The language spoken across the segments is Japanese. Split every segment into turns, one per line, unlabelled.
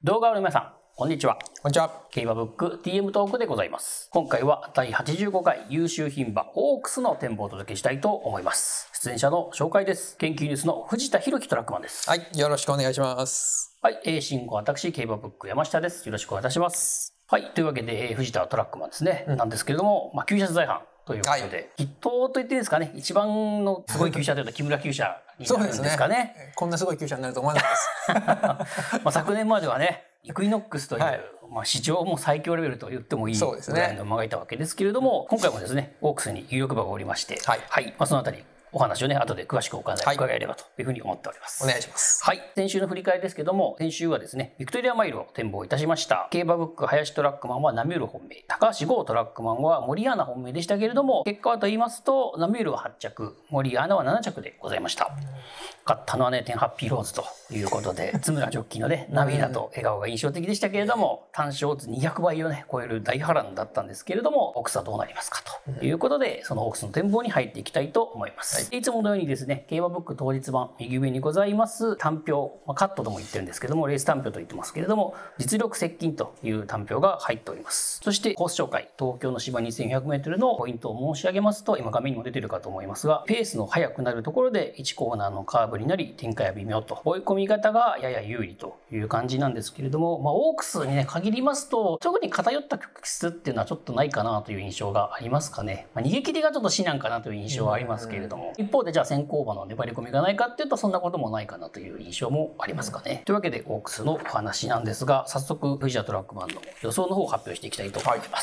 動画の皆さん、こんにちは。
こんにちは。
競馬ブック TM トークでございます。今回は第85回優秀牝馬オークスの展望をお届けしたいと思います。出演者の紹介です。研究ニュースの藤田博樹トラックマンです。
はい、よろしくお願いします。
はい、進行私、競馬ブック山下です。よろしくお願いいたします。はい、というわけで、藤田トラックマンですね。なんですけれども、厩舎取材班ということで、筆頭と言っていいんですかね、一番のすごい厩舎というと木村厩舎になるんですかね。
こんなすごい厩舎になると思わなかったです。
昨年まではね、イクイノックスという、史上も最強レベルと言ってもいいぐらいの馬がいたわけですけれども、今回もですね、オークスに有力馬がおりまして、そのあたりお話をね、後で詳しく伺えればというふうに思っております。
お願いします。
はい。先週の振り返りですけども、先週はですね、ビクトリアマイルを展望いたしました。競馬ブック林トラックマンはナミュール本命、高橋剛トラックマンはモリアーナ本命でしたけれども、結果はと言いますと、ナミュールは8着、モリアーナは7着でございました。勝ったのはね、テンハッピーローズということで、津村ジョッキーのね、涙と笑顔が印象的でしたけれども、単勝図200倍をね、超える大波乱だったんですけれども、オークスはどうなりますかということで、そのオークスの展望に入っていきたいと思います。いつものようにですね、競馬ブック当日版、右上にございます単表、カットとも言ってるんですけども、レース単表と言ってますけれども、実力接近という単表が入っております。そして、コース紹介、東京の芝 2400m のポイントを申し上げますと、今画面にも出てるかと思いますが、ペースの速くなるところで1コーナーのカーブになり、展開は微妙と、追い込み方がやや有利という感じなんですけれども、オークスにね、限りますと、特に偏った曲質っていうのはちょっとないかなという印象がありますかね。逃げ切りがちょっと至難かなという印象はありますけれども、一方でじゃあ先行馬の粘り込みがないかっていうと、そんなこともないかなという印象もありますかね。というわけで、オークスのお話なんですが、早速、藤田トラックマンの予想の方を発表していきたいと思います。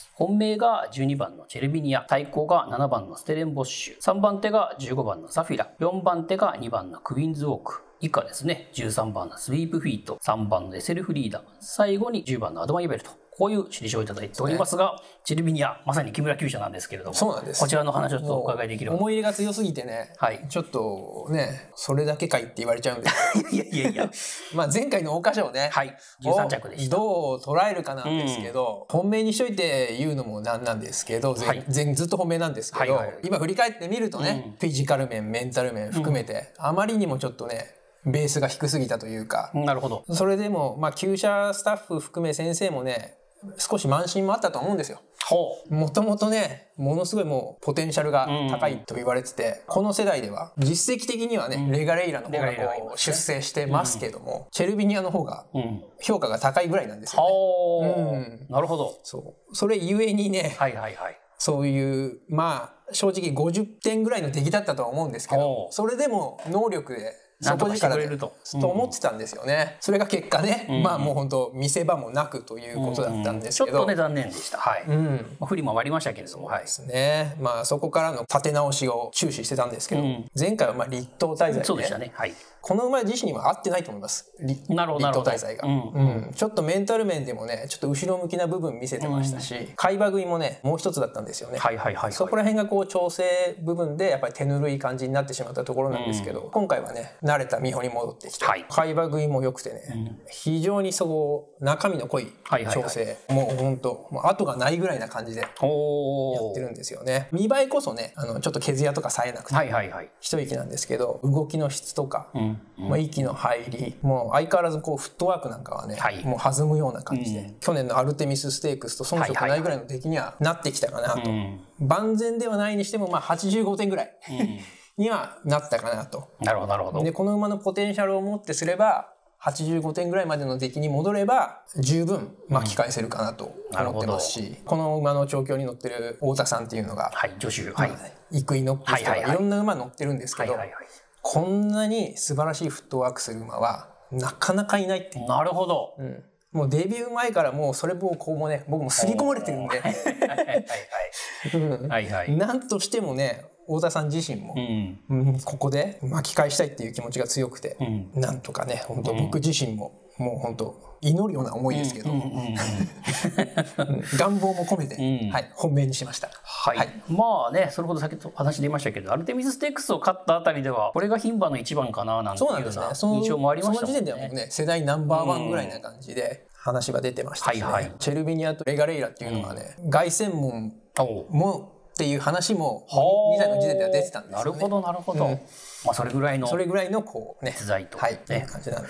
本命が12番のチェルビニア、対抗が7番のステレンボッシュ、3番手が15番のサフィラ、4番手が2番のクイーンズウォーク、以下ですね、13番のスリープフィート、3番のエセルフリーダー、最後に10番のアドマイベルと、こういう印象をいただいておりますが、チェルビニア、まさに木村厩舎なんですけれども、
そうなんです。
こちらの話をちょっとお伺いできる
思い入れが強すぎてね、ちょっとね、それだけかいって言われちゃうんです
いや。
前回の桜花賞ね、
13着でした。
どう捉えるかなんですけど、本命にしといて言うのもなんですけど、ずっと本命なんですけど、今振り返ってみるとね、フィジカル面、メンタル面含めて、あまりにもちょっとね、ベースが低すぎたというか、
なるほど。
それでも、厩舎スタッフ含め先生もね、少し慢心もあったと思うんですよ。もともとね、ものすごいもうポテンシャルが高いと言われてて、この世代では実績的にはね、レガレイラの方がこう出世してますけども、チェルビニアの方が評価が高いぐらいなんですよね。
なるほど。
それゆえにね、そういう、正直50点ぐらいの出来だったとは思うんですけど、それでも能力で底力でと思ってたんですよね。それが結果ね、もう本当見せ場もなくということだったんですけど、
ちょっとね残念でした。不利もありましたけれども、
そうですね。そこからの立て直しを注視してたんですけど、前回は立東大罪
そうでしたね。
この馬自身には合ってないと思います。立東大罪が。ちょっとメンタル面でもね、ちょっと後ろ向きな部分見せてましたし、買い場食いもね、もう一つだったんですよね。そこら辺がこう調整部分でやっぱり手ぬるい感じになってしまったところなんですけど、今回はね、慣れた美穂に戻ってきて、買い場食いも良くてね、非常に中身の濃い調整、もう本当後がないぐらいな感じでやってるんですよね。見栄えこそね、ちょっと毛艶とか冴えなくて一息なんですけど、動きの質とか、息の入り、もう相変わらずこうフットワークなんかはね、もう弾むような感じで、去年のアルテミスステークスと遜色ないぐらいの出来にはなってきたかなと。万全ではないにしても85点ぐらいにはなったかなと。
なるほど。
で、この馬のポテンシャルをもってすれば、85点ぐらいまでの出来に戻れば十分巻き返せるかなと思ってますし、この馬の調教に乗ってる太田さんっていうのが、
助手、
イクイノックスとかいろんな馬乗ってるんですけど、こんなに素晴らしいフットワークする馬はなかなかいないっていう。
なるほど。
もうデビュー前からもうそれもこうもね、僕も刷り込まれてるんで、なんとしてもね、太田さん自身も、ここで巻き返したいっていう気持ちが強くて、なんとかね、本当僕自身ももう本当祈るような思いですけど、願望も込めて、本命にしました。
それほど先ほど話出ましたけど、アルテミスステークスを勝ったあたりでは、これが牝馬の一番かななんていうような印象もありましたもんね。
その時点ではもうね、世代ナンバーワンぐらいな感じで話は出てましたしね。チェルビニアとレガレイラっていうのはね、凱旋門もっていう話も2歳の時点では出てたんですよね。
なるほど。それぐらいの
こうね、
逸材と
感じなんで。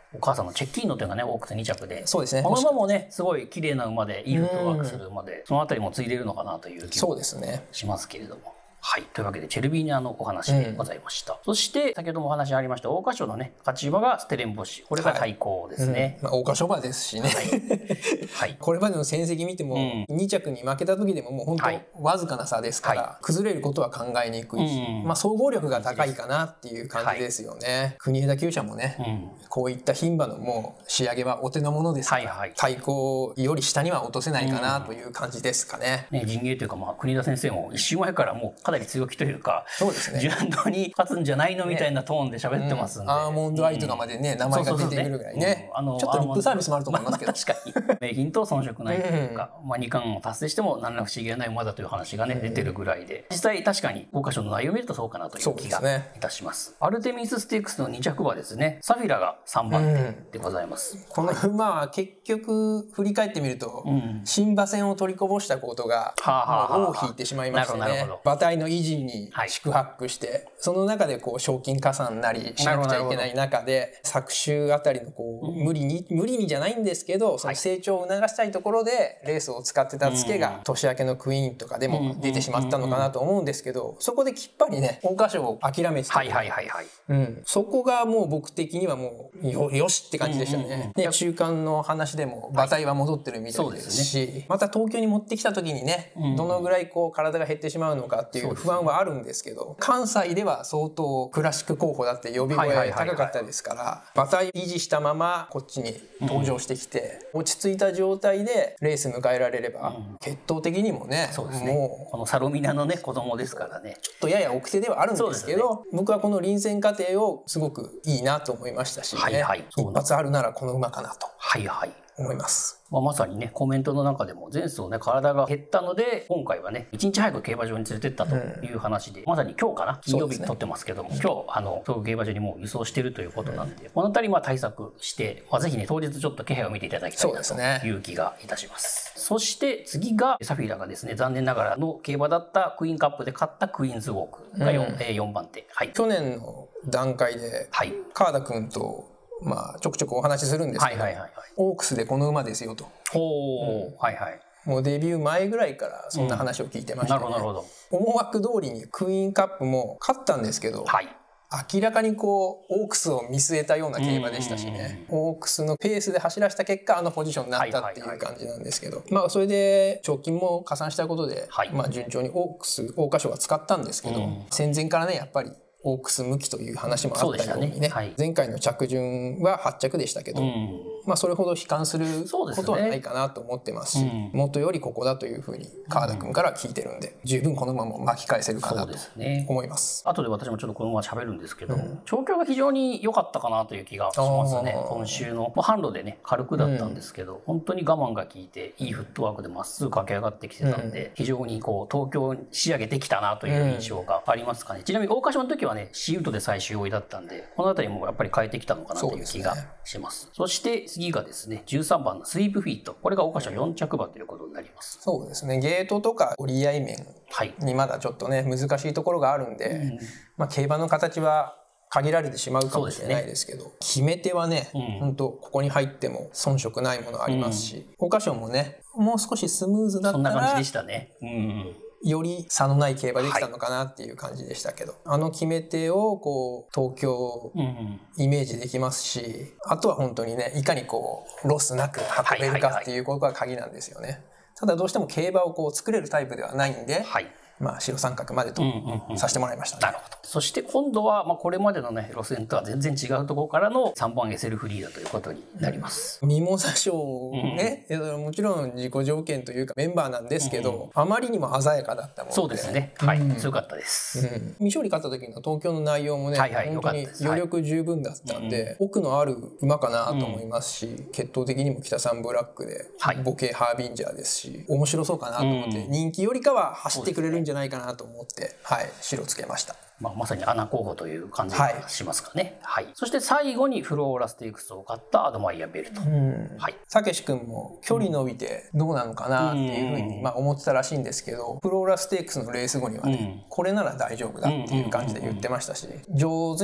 お母さんのチェッキンの点がね、オークス2着で。
そうですね。
この馬もね、すごい綺麗な馬で、いいフットワークする馬で、そのあたりもついでるのかなという気もしますけれども。はい。というわけで、チェルビーニャのお話でございました。そして、先ほどもお話ありました、桜花賞のね、勝ち馬がステレンボシ。これが対抗ですね。
桜花賞馬ですしね。はい。これまでの戦績見ても、2着に負けた時でももう本当、わずかな差ですから、崩れることは考えにくいし、総合力が高いかなっていう感じですよね。国枝厩舎もね、こういった牝馬のもう仕上げはお手の物ですから、対抗より下には落とせないかなという感じですかね。
陣営というか、国枝先生も一周前からもうかなり強気というか、
そうですね。
順当に勝つんじゃないのみたいなトーンで喋ってますんで。
アーモンドアイとかまでね、名前が出てくるぐらいね。ちょっとリップサービスもあると思いますけど。
確かに。名品と遜色ないというか、2冠を達成しても何ら不思議がない馬だという話がね、出てるぐらいで、実際確かに桜花賞の内容を見るとそうかなという気がいたします。アルテミスステークスの2着馬ですね、サフィラが3番手でございます。こ
の馬は結局振り返ってみると、新馬戦を取りこぼしたことが尾を引いてしまいましてね、馬体の維持に宿泊して、その中でこう賞金加算なりしなくちゃいけない中で、昨週あたりのこう無理にじゃないんですけど、その成長を促したいところでレースを使ってたツケが年明けのクイーンとかでも出てしまったのかなと思うんですけど、そこできっぱりね、桜花賞を諦めてた。そこがもう僕的にはもうよしって感じでしたね。で、中間の話でも馬体は戻ってるみたいですし、また東京に持ってきた時にね、どのぐらいこう体が減ってしまうのかっていう不安はあるんですけど、関西では相当クラシック候補だって呼び声高かったですから、馬体維持したままこっちに登場してきて、落ち着いた状態でレース迎えられれば、血統的にもね、
もうこのサロミナのね子供ですからね、
ちょっとやや奥手ではあるんですけど、僕はこの臨戦過程をすごくいいなと思いましたし、一発あるならこの馬かなと思います。
まさにね、コメントの中でも前走ね、体が減ったので、今回はね、1日早く競馬場に連れてったという話で、まさに今日かな、金曜日に撮ってますけども、今日、東京競馬場にもう輸送してるということなんで、このあたり対策して、ぜひね、当日ちょっと気配を見ていただきたいなという気がいたします。そして次が、サフィラがですね、残念ながらの競馬だったクイーンカップで勝ったクイーンズウォークが 4番手。
去年の段階で、川田君と、ちょくちょくお話しするんですけど、オークスでこの馬ですよと。もうデビュー前ぐらいからそんな話を聞いてましたね。思惑通りにクイーンカップも勝ったんですけど、明らかにこうオークスを見据えたような競馬でしたしね、オークスのペースで走らせた結果あのポジションになったっていう感じなんですけど、それで賞金も加算したことで、順調に桜花賞は使ったんですけど、戦前からねやっぱりオークス向きという話もあったようにね、前回の着順は8着でしたけど、それほど悲観することはないかなと思ってますし、もっとよりここだというふうに川田君から聞いてるんで、十分この馬も巻き返せるかなと思います。
後で私もちょっとこの馬喋るんですけど、調教が非常に良かったかなという気がしますね。今週の販路でね軽くだったんですけど、本当に我慢が効いていいフットワークでまっすぐ駆け上がってきてたんで、非常にこう東京に仕上げてきたなという印象がありますかね。ちなみに桜花賞の時はねシーウッドで最終追いだったんで、この辺りもやっぱり変えてきたのかなという気がします。そして次がですね、13番のスイープフィート。これが桜花賞4着馬ということになります。
そうですね。ゲートとか折り合い面にまだちょっとね、難しいところがあるんで、競馬の形は限られてしまうかもしれないですけど、決め手はね、本当ここに入っても遜色ないものありますし、桜花賞もね、もう少しスムーズだったら、
そんな感じでしたね。
より差のない競馬できたのかなっていう感じでしたけど、あの決め手をこう東京イメージできますし、あとは本当にねいかにこうロスなく運べるかっていうことが鍵なんですよね。ただどうしても競馬をこう作れるタイプではないんで、白三角までとさせてもらいましたね。
なるほど。そして今度はこれまでのね路線とは全然違うところからの3番エセルフリーダということになります。
ミモザ賞ね、もちろん自己条件というかメンバーなんですけど、あまりにも鮮やかだったもんで。
そうですね。強かったです。
未勝利勝った時の東京の内容もね、本当に余力十分だったんで、奥のある馬かなと思いますし、血統的にも北三ブラックで母系ハービンジャーですし、面白そうかなと思って、人気よりかは走ってくれるんじゃないかなと思って、白つけました。
まさに穴候補という感じがしますかね。そして最後にフローラステークスを勝ったアドマイヤベルト。
たけし君も距離伸びてどうなのかなっていうふうに思ってたらしいんですけど、フローラステークスのレース後にはね、これなら大丈夫だっていう感じで言ってましたし、上手に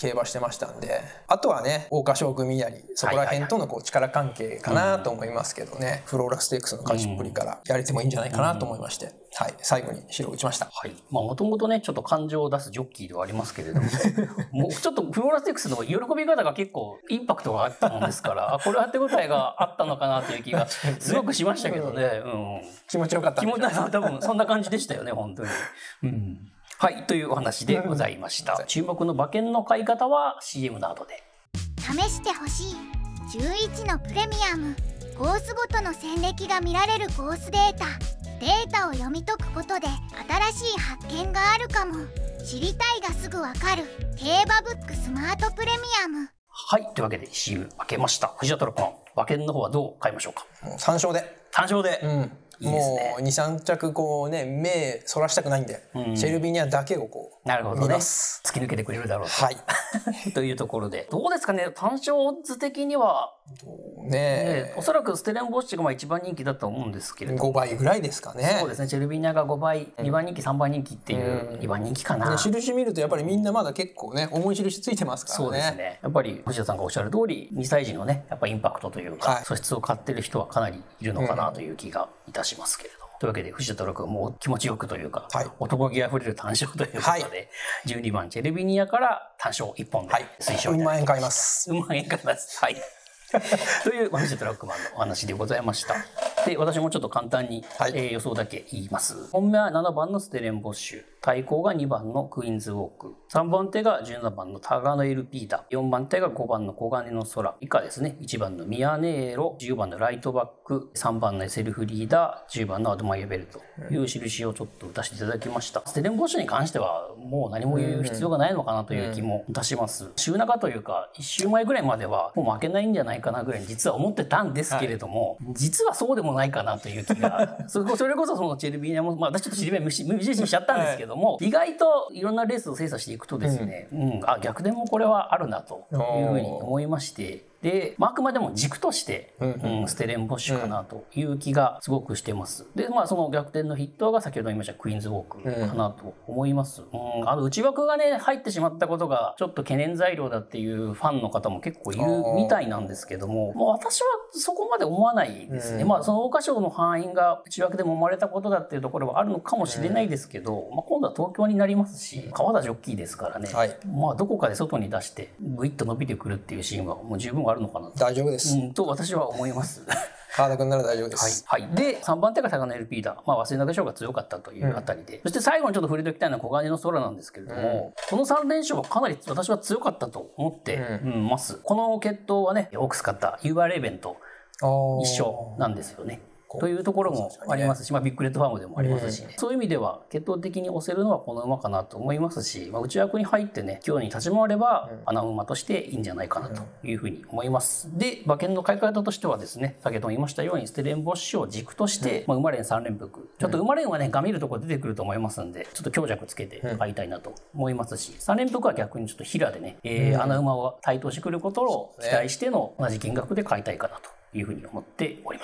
競馬してましたんで、あとはね桜花賞組やりそこら辺とのこう力関係かなと思いますけどね、フローラステークスの勝ちっぷりからやれてもいいんじゃないかなと思いまして、はい、最後に白を打ちました。
はい。まあもともとねちょっと感情を出すジョッキーではありますけれどももうちょっとフローラステークスの喜び方が結構インパクトがあったもんですからこれは手応えがあったのかなという気がすごくしましたけどね。
気持ちよかった。
気持ちよかった。多分そんな感じでしたよね本当に。はい、というお話でございました。注目の馬券の買い方は CM の後で。
試してほしい11のプレミアム。コースごとの戦歴が見られるコースデータを読み解くことで新しい発見があるかも。知りたいがすぐわかる競馬ブックスマートプレミアム。
はい、というわけで CM 開けました。藤田トラックマン、馬券の方はどう買いましょうか。
3勝で。
3勝で、いいですね。
もう 2,3 着こうね目そらしたくないんで、シェルビニアだけをこう
なるほどね、突き抜けてくれるだろうと、はい、というところでどうですかね、単勝オッズ的にはね、おそらくステレンボッシュが一番人気だと思うんですけれど
5倍ぐらいですかね。
そうですね、シェルビニアが5倍、2番人気3番人気っていう2番人気かな、
印見るとやっぱりみんなまだ結構ね重い印ついてますからね。
そうですね、やっぱり藤田さんがおっしゃる通り2歳児のねやっぱインパクトというか、素質を買ってる人はかなりいるのかなという気がいたしますけれども、というわけで藤田トラ君も気持ちよくというか、男気あふれる単勝ということで、12番チェルビニアから単勝1本で推奨いただきました。
うん万円買います。
うん万円買います。はいという藤田トラックマンのお話でございました。で、私もちょっと簡単に、予想だけ言います。本命は7番のステレンボッシュ、対抗が2番のクイーンズウォーク、3番手が17番のタガノエルピータ、4番手が5番の黄金の空、以下ですね、1番のミアネーロ、10番のライトバック、3番のセルフリーダー、10番のアドマイアベルという印をちょっと打たせていただきました。ステレンボッシュに関してはもう何も言う必要がないのかなという気もいたします。週中というか、1週前ぐらいまではもう負けないんじゃないかなぐらいに実は思ってたんですけれども、実はそうでもないかなという気がそれこそそのチェルビニアも、私ちょっとチェルビニア無印にしちゃったんですけども、意外といろんなレースを精査していくとですね、逆転もこれはあるなというふうに思いまして、で、あくまでも軸として、ステレンボッシュかなという気がすごくしてます。で、その逆転の筆頭が先ほど言いましたクイーンズウォークかなと思います。内枠がね、入ってしまったことがちょっと懸念材料だっていうファンの方も結構いるみたいなんですけども、私はそこまで思わないですね。その桜花賞の範囲が内枠でも生まれたことだっていうところはあるのかもしれないですけど、今度は東京になりますし、川田ジョッキーですからね、どこかで外に出してグイッと伸びてくるっていうシーンはもう十分あるのかなと。
大丈夫です。
と私は思います。
川田君なら大丈夫です。
はい。で、3番手がタガノエルピーダー。早稲田賞が強かったというあたりで。そして最後にちょっと触れておきたいのは黄金の空なんですけれども、この3連勝はかなり私は強かったと思ってます。この決闘はね、オークス勝ったユーバーレーベンと一緒なんですよね。というところもありますし、ビッグレッドファームでもありますしね、そういう意味では決闘的に押せるのはこの馬かなと思いますし、内枠に入ってね今日に立ち回れば穴馬としていいんじゃないかなというふうに思います。で、馬券の買い方としてはですね、先ほども言いましたようにステレンボッシュを軸として、馬連3連複、ちょっと馬連はねが見るところ出てくると思いますんで、ちょっと強弱つけて買いたいなと思いますし、3連複は逆にちょっと平でね、穴馬を対等してくることを期待しての同じ金額で買いたいかなというふうに思っております。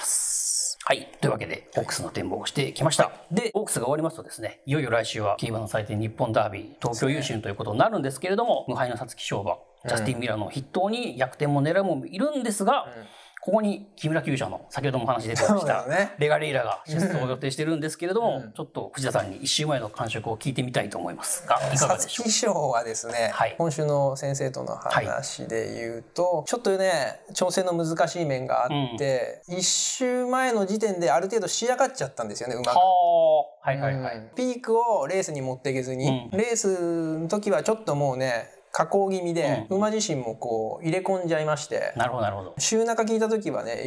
はい。というわけで、オークスの展望をしてきました。で、オークスが終わりますとですね、いよいよ来週は競馬の祭典日本ダービー東京優秀ということになるんですけれども、無敗の皐月賞馬、ジャスティン・ミラーの筆頭に逆転も狙うもいるんですが、ここに木村厩舎の先ほども話出てましたレガレイラが出走を予定してるんですけれども、ちょっと藤田さんに1週前の感触を聞いてみたいと思いますが、いかがでしょう。
皐月賞はですね、今週の先生との話で言うと、ちょっとね調整の難しい面があって、1週前の時点である程度仕上がっちゃったんですよね、馬が。ピークをレースに持っていけずに、レースの時はちょっともうね下降気味で、馬自身もこう入れ込んじゃいまして、
なるほどなるほど。
週中聞いた時はね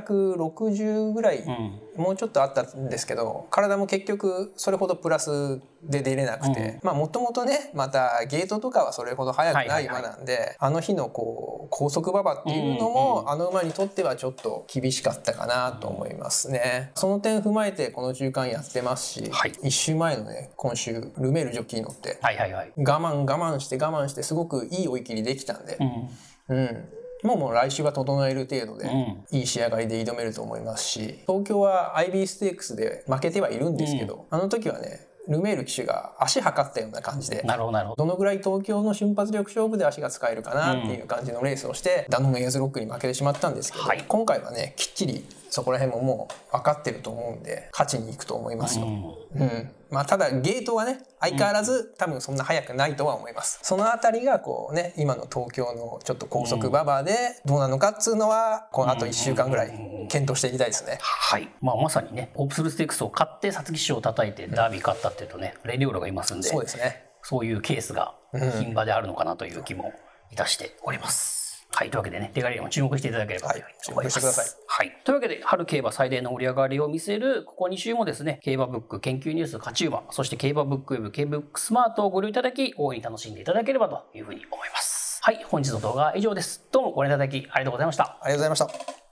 460ぐらい、もうちょっとあったんですけど、体も結局それほどプラスで出れなくて、もともとねまたゲートとかはそれほど速くない馬なんで、あの日のこう高速馬場っていうのも、あの馬にとってはちょっと厳しかったかなと思いますね。その点踏まえてこの中間やってますし、1週前のね今週ルメールジョッキー乗って、我慢してすごくいい追い切りできたんで、もう来週は整える程度でいい仕上がりで挑めると思いますし、東京は IB ステークスで負けてはいるんですけど、あの時はねルメール騎手が足測ったような感じで、
なるほどなるほど。
どのぐらい東京の瞬発力勝負で足が使えるかなっていう感じのレースをして、ダノンエアーズロックに負けてしまったんですけど、今回はねきっちりそこら辺ももう分かってると思うんで勝ちに行くと思いますよ。まあただゲートはね相変わらず多分そんな速くないとは思います。そのあたりがこうね今の東京のちょっと高速馬場でどうなのかっつうのはこのあと1週間ぐらい検討していきたいですね。
はい。まあまさにねオープスルステークスを勝って皐月賞を叩いてダービー勝ったっていうとねレニョーロがいますんで、
そうですね。
そういうケースが牝馬であるのかなという気もいたしております。はい。というわけでね、テガリアも注目していただければというふうに思います。
注目してください。
はい。というわけで、春競馬最大の盛り上がりを見せる、ここ2週もですね、競馬ブック研究ニュース勝ち馬、そして競馬ブックウェブ、競馬ブックスマートをご利用いただき、大いに楽しんでいただければというふうに思います。はい。本日の動画は以上です。どうもご覧いただきありがとうございました。
ありがとうございました。